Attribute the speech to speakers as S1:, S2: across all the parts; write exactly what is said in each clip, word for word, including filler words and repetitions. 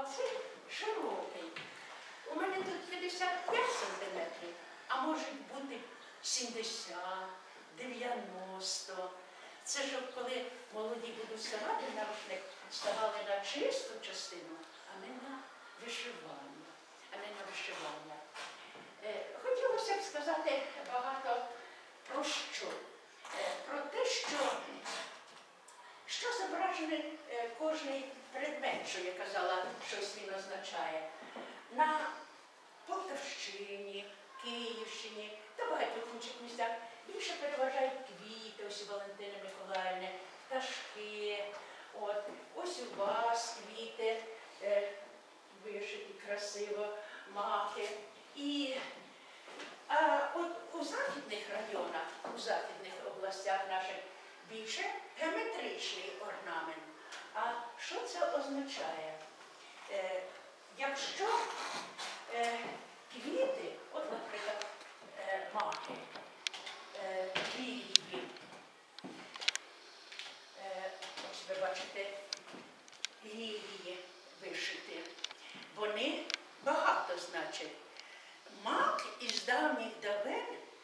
S1: цей широкий. У мене тут п'ятдесят п'ять сантиметрів, а може бути сімдесят, дев'яносто. Це щоб коли молоді будуть ставати на рушник, ставали на чисту частину, а не на вишивання. А не на вишивання. Е, хотілося б сказати багато про що. Е, про те, що, що зображений е, кожний предмет, що я казала, щось він означає. На Полтавщині, Київщині та багатьох інших місцях більше переважають квіти, ось у Валентини Миколаївни, пташки. От. Ось у вас квіти, е, вишиті красиво, маки. І а от у західних районах, у західних областях наших більше геометричний орнамент. А що це означає? Е, якщо е, квіти, от, наприклад, е, маки, е, лілії, е, ось ви бачите, лілії вишиті, вони багато значать. Мак із давніх давен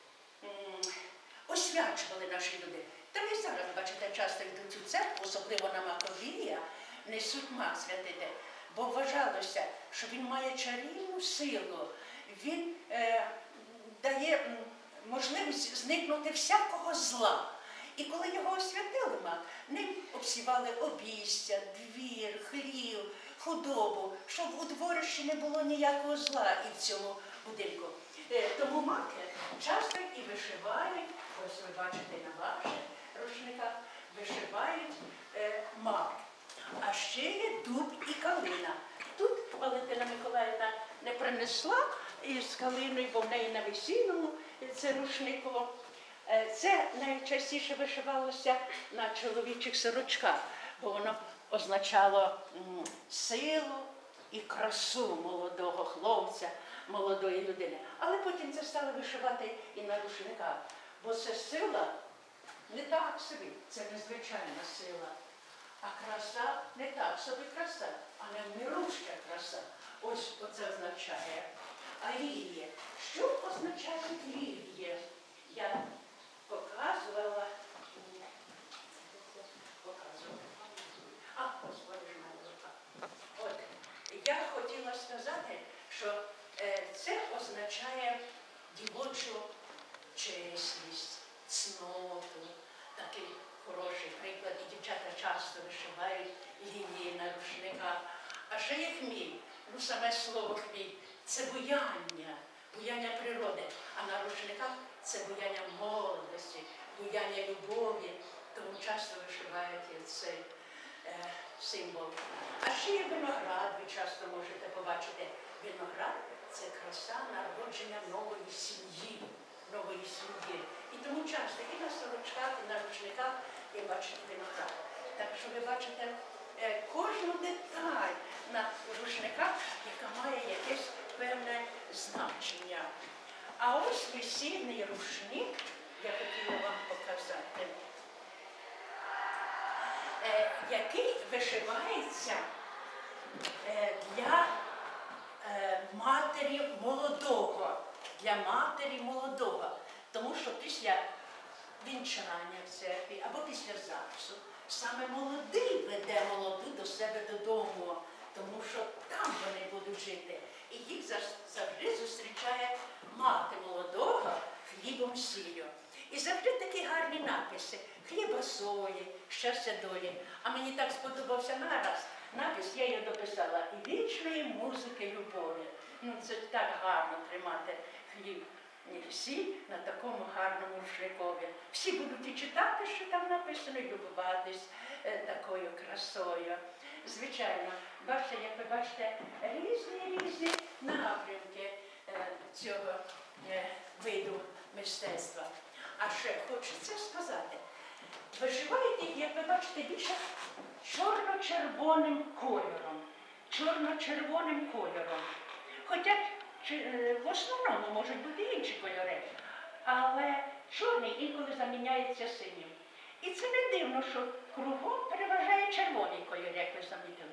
S1: освячували наші люди. Та ви зараз, бачите, часто йдуть у церкву, особливо на Маковія, несуть мак святити, бо вважалося, що він має чарівну силу, він е, дає можливість зникнути всякого зла. І коли його освятили мак, ним обсівали обійстя, двір, хлів, худобу, щоб у дворищі не було ніякого зла і в цьому будинку. Е, тому маки часто і вишивають, ось ви бачите на ваших рушниках, вишивають е, мак. А ще є дуб і калина. Тут Валентина Миколаївна не принесла із калиною, бо в неї на весільному це рушнику. Це найчастіше вишивалося на чоловічих сорочках, бо воно означало м, силу і красу молодого хлопця, молодої людини. Але потім це стали вишивати і на рушниках, бо це сила не так собі, це незвичайна сила. А краса не так собі краса, а не невмируща краса. Ось оце означає. А лілії. Що означають лілії? Я показувала, показувала. А, Господи ж мене рука. От, я хотіла сказати, що е, це означає дівочу чесність, цноту, такий хороший приклад. І дівчата часто вишивають лінії на рушниках. А ще є хміль. Ну, саме слово хміль – це буяння, буяння природи. А на рушниках це буяння молодості, буяння любові. Тому часто вишивають цей е, символ. А ще є виноград, ви часто можете побачити. Виноград – це краса народження нової сім'ї, нової сім'ї. І тому часто і на сорочках, і на рушниках ви бачите виноград. Так що ви бачите е, кожну деталь на рушниках, яка має якесь певне значення. А ось весільний рушник, я хотіла вам показати, е, який вишивається е, для е, матері молодого, для матері молодого. Тому що після вінчання в церкві або після ЗАГСу саме молодий веде молоду до себе додому, тому що там вони будуть жити. І їх завжди зустрічає мати молодого хлібом сіллю. І завжди такі гарні написи. Хліба сої, щастя долі. А мені так сподобався нараз напис, я його дописала. І вічної музики любові. Ну, це так гарно тримати хліб і сіль на такому гарному рушникові. Всі будуть і читати, що там написано, і любуватись е, такою красою. Звичайно, бачите, як ви бачите, різні-різні напрямки е, цього е, виду мистецтва. А ще хочеться сказати, вишивають їх, як ви бачите, більше чорно-червоним кольором. Чорно-червоним кольором. Хоча в основному можуть бути інші кольори, але чорний інколи заміняється синім. І це не дивно, що кругом переважає червоний кольор, як ви замітили.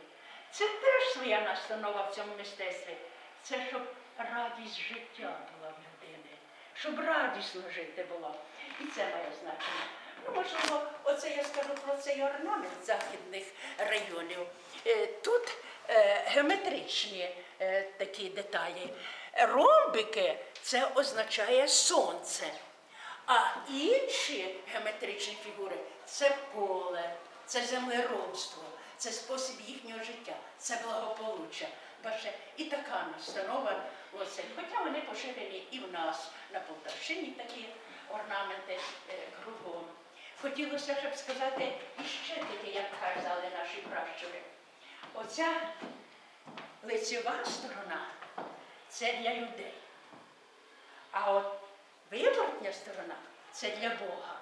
S1: Це теж своя настанова в цьому мистецтві. Це щоб радість життя була в людини, щоб радісно жити було. І це має значення. Ну, можливо, оце я скажу про цей орнамент західних районів. Тут геометричні такі деталі. Ромбики – це означає сонце. А інші геометричні фігури – це поле, це землеробство, це спосіб їхнього життя, це благополуччя. Бачите, і така настанова, оце. Хоча вони поширені і в нас, на Полтавщині такі орнаменти е, кругом. Хотілося, щоб сказати іще таке, як казали наші пращури. Оця лицева сторона – це для людей. А от виворотня сторона – це для Бога.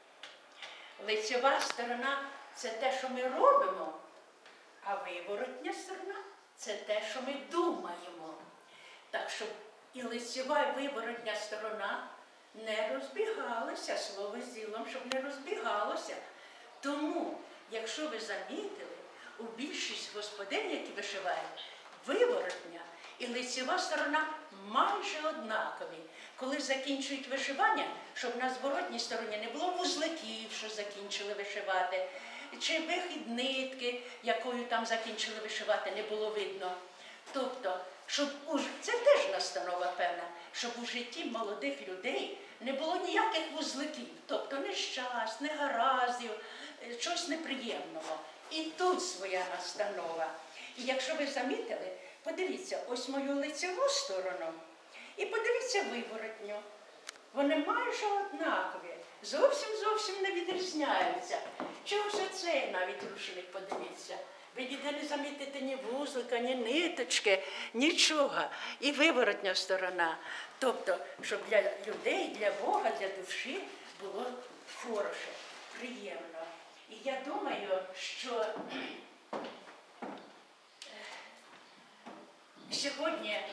S1: Лицева сторона – це те, що ми робимо, а виворотня сторона – це те, що ми думаємо. Так що і лицева, і виворотня сторона не розбігалися, слово з ділом, щоб не розбігалося. Тому, якщо ви замітили, у більшість господинь, які вишивають, виворотня і лицева сторона майже однакові. Коли закінчують вишивання, щоб на зворотній стороні не було вузликів, що закінчили вишивати, чи вихід нитки, якою там закінчили вишивати, не було видно. Тобто, щоб у... це теж настанова певна, щоб у житті молодих людей не було ніяких вузликів, тобто нещасть, негараздів, чогось неприємного. І тут своя настанова. І якщо ви замітили, подивіться ось мою лицеву сторону і подивіться виворотню. Вони майже однакові, зовсім-зовсім не відрізняються. Чи ось оцей навіть рушник, подивіться. Ви ніде не замітите ні вузлика, ні ниточки, нічого. І виворотня сторона. Тобто, щоб для людей, для Бога, для душі було хороше, приємно. І я думаю, що сьогодні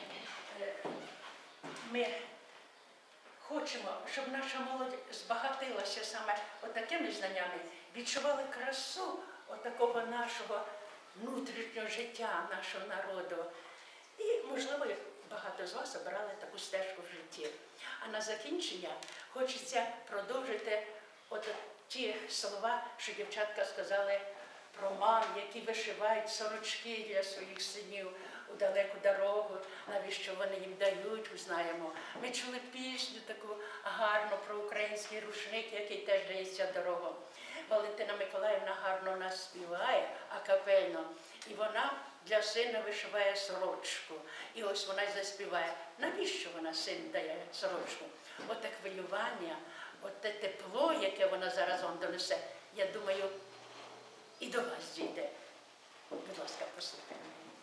S1: ми хочемо, щоб наша молодь збагатилася саме отакими знаннями, відчували красу отакого нашого внутрішнього життя, нашого народу. І, можливо, багато з вас обрали таку стежку в житті. А на закінчення хочеться продовжити от ті слова, що дівчатка сказали про мам, які вишивають сорочки для своїх синів у далеку дорогу, навіщо вони їм дають, знаємо. Ми чули пісню таку гарну про український рушник, який теж дається дорогу. Валентина Миколаївна гарно нас співає, акапельно, і вона для сина вишиває сорочку. І ось вона й заспіває. Навіщо вона син дає сорочку? Оте хвилювання, оте тепло, яке вона зараз вам донесе, я думаю, і до вас дійде. Будь ласка, послухайте.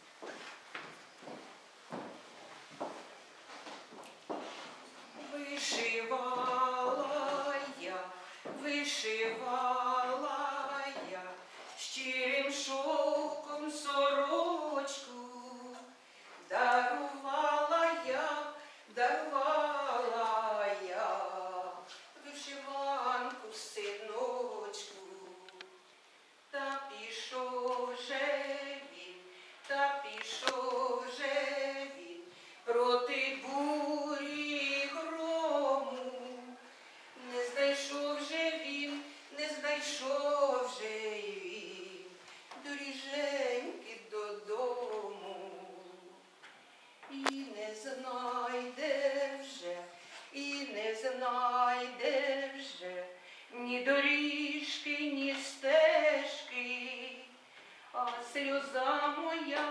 S2: Вишивала я, вишивала я, щирим шовком сорочку, дарувала я, дарувала я, вишиванку синочку. Та пішов же він, та пішов же він проти бурі грому. Не знайшов же він, не знайшов же він доріженьки додому. І не знайде вже, і не знайде вже ні доріжки, ні стежки, а сльоза моя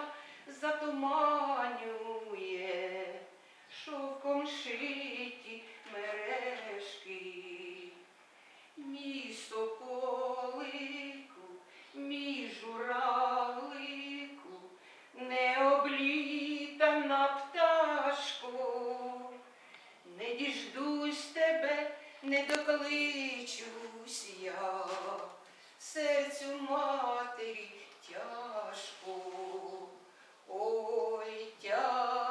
S2: затуманює шовком шиті мережки. Мій соколику, мій журавлику, необлітана пташко, не діждусь тебе, не докличусь я, серцю матері тяжко, ой, тяжко.